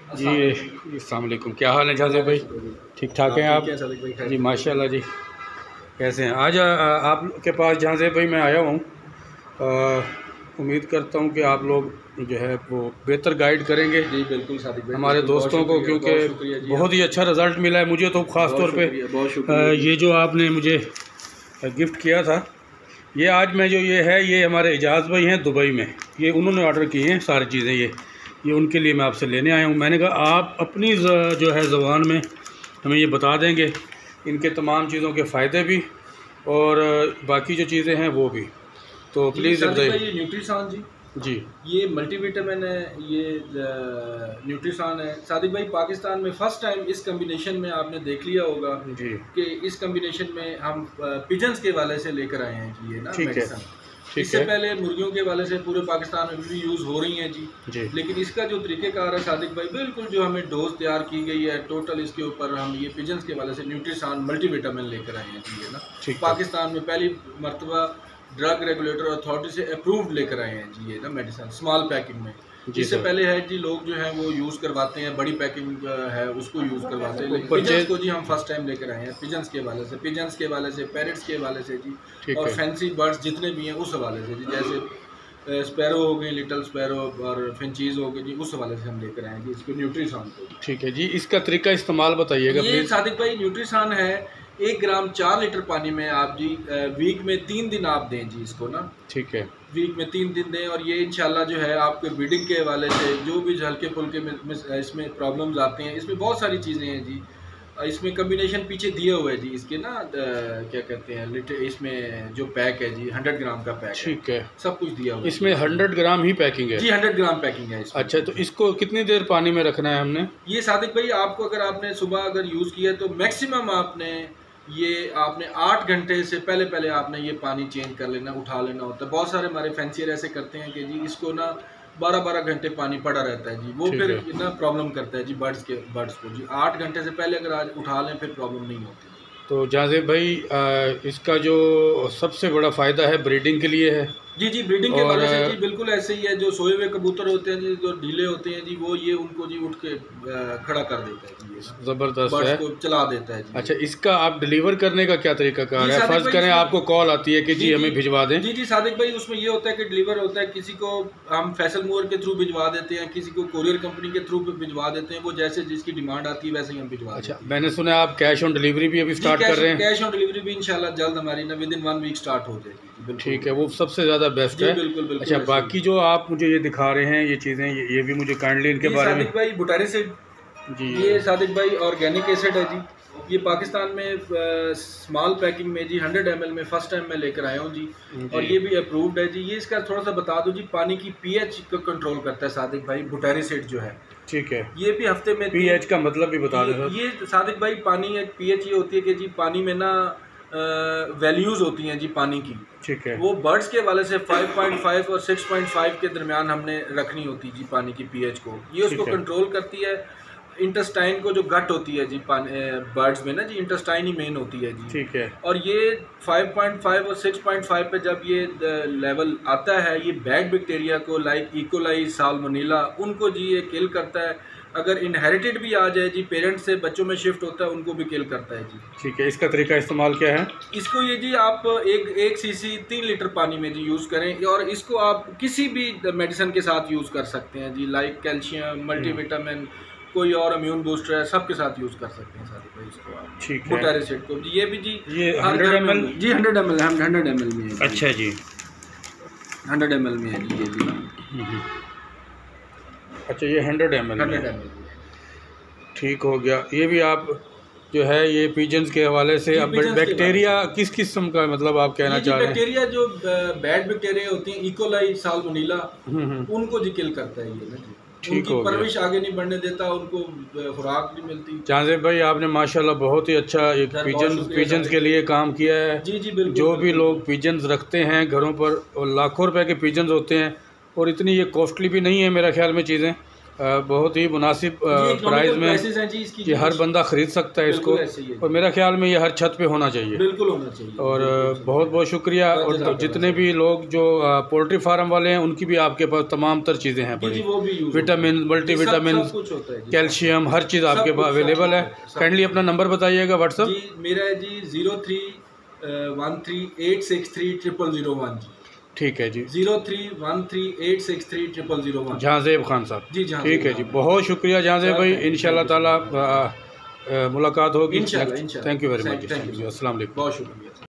जी अस्सलाम वालेकुम, क्या हाल है जाज़ेब भाई? ठीक ठाक हैं आप? जी माशाल्लाह जी। कैसे हैं? आज आपके पास जाज़ेब भाई मैं आया हूँ। उम्मीद करता हूँ कि आप लोग जो है वो बेहतर गाइड करेंगे जी बिल्कुल सादिक भाई, हमारे दोस्तों को, क्योंकि बहुत ही अच्छा रिज़ल्ट मिला है मुझे तो ख़ास तौर पे। ये जो आपने मुझे गिफ्ट किया था, ये आज मैं जो ये हमारे एजाज़ भाई हैं दुबई में, ये उन्होंने ऑर्डर किए हैं सारी चीज़ें। ये उनके लिए मैं आपसे लेने आया हूँ। मैंने कहा आप अपनी जो है ज़बान में हमें ये बता देंगे, इनके तमाम चीज़ों के फ़ायदे भी और बाकी जो चीज़ें हैं वो भी। तो प्लीज़ बताइए। ये न्यूट्रिशन जी, ये मल्टीविटामिन है, ये न्यूट्रिशन है सादिक भाई। पाकिस्तान में फ़र्स्ट टाइम इस कम्बिनेशन में आपने देख लिया होगा जी, कि इस कम्बिनेशन में हम पिजन्स के वाले से लेकर आए हैं जी, ये ना ठीक है, मेडिसन। ठीक इससे है। पहले मुर्गियों के वाले से पूरे पाकिस्तान में भी यूज़ हो रही हैं जी। जी, लेकिन इसका जो तरीक़ेकार है सादिक भाई, बिल्कुल जो हमें डोज तैयार की गई है टोटल, इसके ऊपर हम ये पिजन्स के वाले से न्यूट्रिशन मल्टीविटामिन लेकर आए हैं जी, ये ना पाकिस्तान में पहली मरतबा ड्रग रेगुलेटर अथॉरिटी से अप्रूव्ड लेकर आए हैं जी, ये ना मेडिसिन स्मॉल पैकिंग में। इससे पहले है जी लोग जो है वो यूज़ करवाते हैं, बड़ी पैकिंग है उसको यूज़ करवाते हैं, लेकिन पिजन्स को जी हम फर्स्ट टाइम लेकर आए हैं। पिजन्स के वाले से, पैरट्स के वाले से जी, और फैंसी बर्ड्स जितने भी हैं उस हवाले से जी, जैसे स्पैरो हो गई, लिटिल स्पैरो और फिंचीज़ हो गई जी, उस हवाले से हम लेकर आए हैं जी इसको न्यूट्रिशन को। ठीक है जी। इसका तरीका इस्तेमाल बताइएगा ये सादिक भाई न्यूट्रिशन है 1 ग्राम 4 लीटर पानी में आप जी वीक में 3 दिन आप दें जी इसको ना। ठीक है, वीक में 3 दिन दें, और ये इंशाल्लाह जो है आपके ब्रीडिंग के हवाले से जो भी हल्के फुल्के में इसमें प्रॉब्लम्स आते हैं, इसमें बहुत सारी चीज़ें हैं जी। इसमें कम्बिनेशन पीछे दिए हुए हैं जी इसके ना, क्या कहते हैं इसमें जो पैक है जी 100 ग्राम का पैक ठीक है, सब कुछ दिया हुआ है। इसमें 100 ग्राम ही पैकिंग है जी 100 ग्राम पैकिंग है इसमें। अच्छा, तो इसको कितनी देर पानी में रखना है हमने? ये सादिक भाई आपको, अगर आपने सुबह अगर यूज़ किया तो मैक्सिमम आपने 8 घंटे से पहले आपने ये पानी चेंज कर लेना, उठा लेना होता है। बहुत सारे हमारे फैंसियर ऐसे करते हैं कि जी इसको ना 12-12 घंटे पानी पड़ा रहता है जी, वो फिर ना प्रॉब्लम करता है जी बर्ड्स को जी। 8 घंटे से पहले अगर आज उठा लें फिर प्रॉब्लम नहीं होती। तो जाज़ेब भाई इसका जो सबसे बड़ा फ़ायदा है ब्रीडिंग के लिए है। जी ब्रीडिंग के वाले से जी बिल्कुल ऐसे ही है। जो सोए हुए कबूतर होते हैं जी, जो ढीले होते हैं जी, वो ये उनको जी उठ के खड़ा कर देता है जी, ज़बरदस्त है, को चला देता है जी। अच्छा, इसका आप डिलीवर करने का क्या तरीका कार है? फ़र्ज़ करें आपको कॉल आती है कि जी हमें भिजवा दें। जी सादिक भाई, उसमें ये होता है कि डिलीवर होता है, किसी को हम फैसल मूवर के थ्रू भिजवा देते हैं, किसी को कोरियर कंपनी के थ्रू भिजवा देते हैं, वो जैसे जिसकी डिमांड आती है वैसे ही हम भिजवा। अच्छा, मैंने सुना आप कैश ऑन डिलीवरी भी अभी स्टार्ट कर रहे हैं? कैश ऑन डिलीवरी भी इंशाल्लाह जल्द हमारी ना विदिन 1 वीक स्टार्ट हो जाएगी। ठीक है, वो सबसे ज़्यादा बेस्ट है। बिल्कुल। अच्छा, बाकी जो आप मुझे ये दिखा रहे हैं ये चीज़ें, ये भी मुझे काइंडली इनके बारे में। सादिक भाई बुटारिसिड जी, ये सादिक भाई ऑर्गेनिक एसिड है जी। ये पाकिस्तान में स्मॉल पैकिंग में जी 100 ml में फर्स्ट टाइम मैं लेकर आया हूँ जी, और ये भी अप्रूव्ड है जी। ये इसका थोड़ा सा बता दो जी, पानी की पीएच को कंट्रोल करता है सादिक भाई बुटारिसिड जो है। ठीक है, ये भी हफ्ते में पीएच का मतलब भी बता दो। ये सादिक भाई पानी एक पीएच ये होती है कि जी पानी में ना वैल्यूज़ होती हैं जी पानी की। ठीक है, वो बर्ड्स के वाले से 5.5 और 6.5 के दरमियान हमने रखनी होती है जी पानी की पीएच को। ये उसको कंट्रोल करती है। इंटेस्टाइन को जो गट होती है जी बर्ड्स में ना जी, इंटेस्टाइन ही मेन होती है जी। ठीक है, और ये 5.5 और 6.5 पे जब ये लेवल आता है, ये बैड बैक्टीरिया को लाइक इकोलाई, साल्मोनेला, उनको जी ये किल करता है। अगर इनहेरिटेड भी आ जाए जी, पेरेंट्स से बच्चों में शिफ्ट होता है, उनको भी किल करता है जी। ठीक है, इसका तरीका इस्तेमाल क्या है? इसको ये जी आप एक सीसी 3 लीटर पानी में जी यूज़ करें, और इसको आप किसी भी मेडिसिन के साथ यूज़ कर सकते हैं जी, लाइक कैल्शियम, मल्टीविटामिन, कोई और इम्यून बूस्टर है, सबके साथ यूज़ कर सकते हैं सारे भाई इसको आप। ठीक है, बुटारिसिड को जी, ये भी जी ये 100 ml जी 100 ml है, 100 ml में है। अच्छा जी, 100 ml में है जी ये भी। अच्छा, ये 100 ml 100 ml। ठीक हो गया। ये भी आप जो है ये पिजन्स के हवाले से। अब बैक्टीरिया किस किस्म का मतलब आप कहना चाह रहे हैं? बैक्टीरिया जो बैड बैक्टीरिया होती हैं, इकोलाई, साल्मोनेला, उनको जी किल करता है ये ना। ठीक हो गया, परवरिश आगे नहीं बढ़ने देता, उनको खुराक नहीं मिलती। जाज़ेब भाई आपने माशाल्लाह बहुत ही अच्छा एक पिजन्स के लिए काम किया है। जी बिल्कुल। जो भी लोग पिजन्स रखते हैं घरों पर, और लाखों रुपए के पिजन्स होते हैं, और इतनी ये कॉस्टली भी नहीं है मेरा ख्याल में चीज़ें, बहुत ही मुनासिब प्राइस में ये हर बंदा ख़रीद सकता है इसको, और मेरा ख्याल में ये हर छत पे होना चाहिए, बिल्कुल होना चाहिए। और बहुत बहुत शुक्रिया। और जितने भी लोग जो पोल्ट्री फार्म वाले हैं उनकी भी आपके पास तमाम तर चीज़ें हैं पड़ी, विटामिन, मल्टीविटामिन, कैल्शियम, हर चीज़ आपके पास अवेलेबल है। काइंडली अपना नंबर बताइएगा व्हाट्सअप। मेरा है जी 0313863001। ठीक है जी, 0313863001। जहांजेब खान साहब जी। ठीक है जी, बहुत शुक्रिया जहांजेब भाई। इंशाल्लाह ताला मुलाकात होगी। Thank you very much. अस्सलाम वालेकुम। बहुत शुक्रिया।